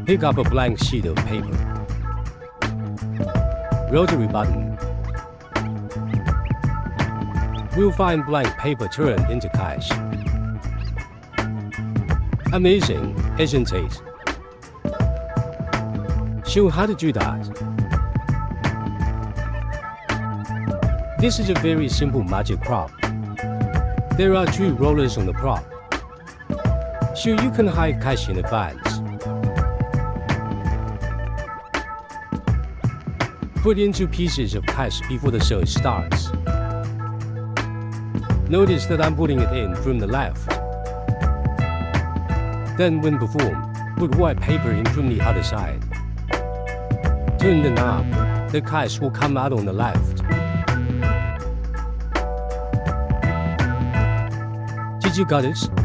Pick up a blank sheet of paper. Rotary button. We'll find blank paper turned into cash. Amazing, isn't it? So how to do that? This is a very simple magic prop. There are 2 rollers on the prop, so you can hide cash in advance. Put in 2 pieces of cash before the show starts. Notice that I'm putting it in from the left. Then when performed, put white paper in from the other side. Turn the knob, the cash will come out on the left. Did you got it?